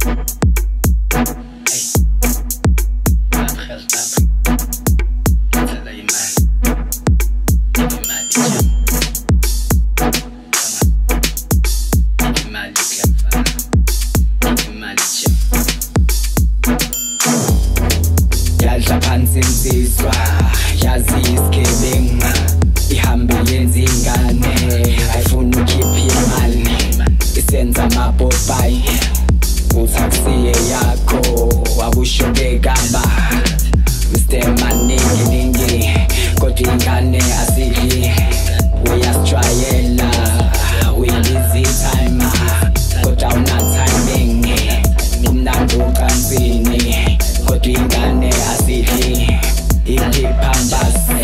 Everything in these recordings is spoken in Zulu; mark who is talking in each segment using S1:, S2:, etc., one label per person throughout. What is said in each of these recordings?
S1: Yadla phansi insizwa yazi isigebenga ihambe yenza ingane ayifuna ukhipha imali isenza amapopayi uthaksiye yakho wakushoke kaba Mr. Maningi kodwa ingane asidli uyasitrayela we-busy time kodwa una timing umnandi ucansini kodwa ingane asidli iphambase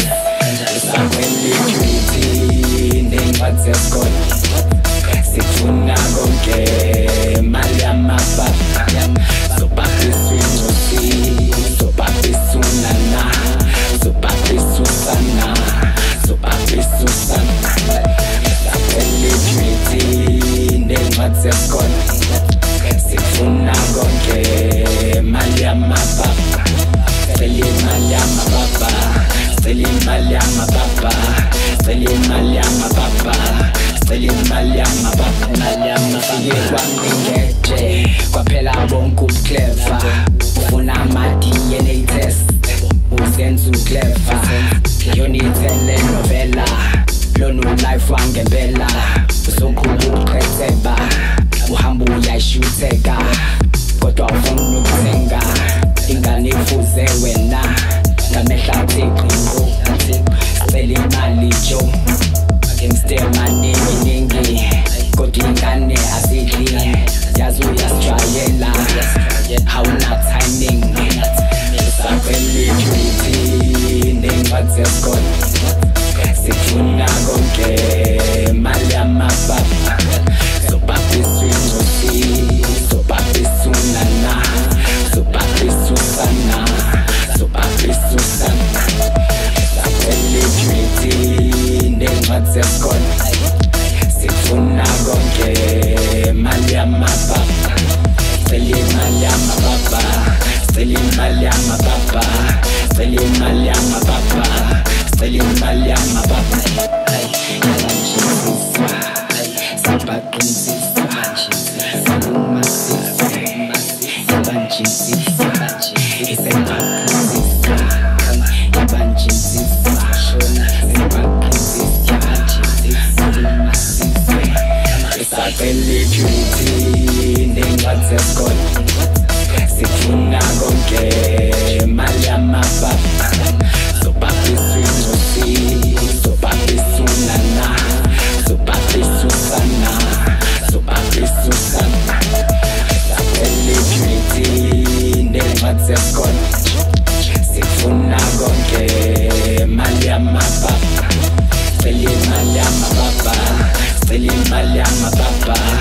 S1: isangwelijuthi nengcwadi zesikole sifuna konke mali yamababa sobhabhisa ingcosi sobhabhisa unana sobhabhisa usana sobhabhisa usana isangwelijuthi nengcwadi zesikole sifuna konke mali yamababa Seli mali yamababa Seli mali yamababa Seli mali yamababa Seli mali yamababa Mali yamafike kwamningeje kwaphela bonke uclever ufuna ama-DNA test uzenza uclever yonithele novela lona ulife wangempela usokhulu uqhetheba uhamba uyashutheka kodwa ufuna ukuthenga ingane ifuze wena ngamehla athixinqo sicela imali jo Mr. Maningi kodwa ingane asidli yazi uyasitrayela awuna timing isangwelijuthi nengcwadi zesikole sifuna konke mali yamababa sobhabhisa ingcosi sobhabhisa unana sobhabhisa usana sobhabhisa usana isangwelijuthi nengcwadi zesikole sifuna konke mali yamababa Seli mali yamababa Seli mali yamababa Seli mali yamababa Seli mali yamababa yabanjisiswa sabaqinisiswa salumasiswa yabanjisiswa isabaqinisiswa yabanjisiswa sabaqinisiswa salumasiswa isangwelijuthi nengcwadi zesikole sifuna konke mali yamababa sobhabhisa ingcosi sobhabhisa unana sobhabhisa usana sobhabhisa usana isangwelijuthi nengcwadi zesikole sifuna konke mali yamababa Seli mali yamababa Seli mali yamababa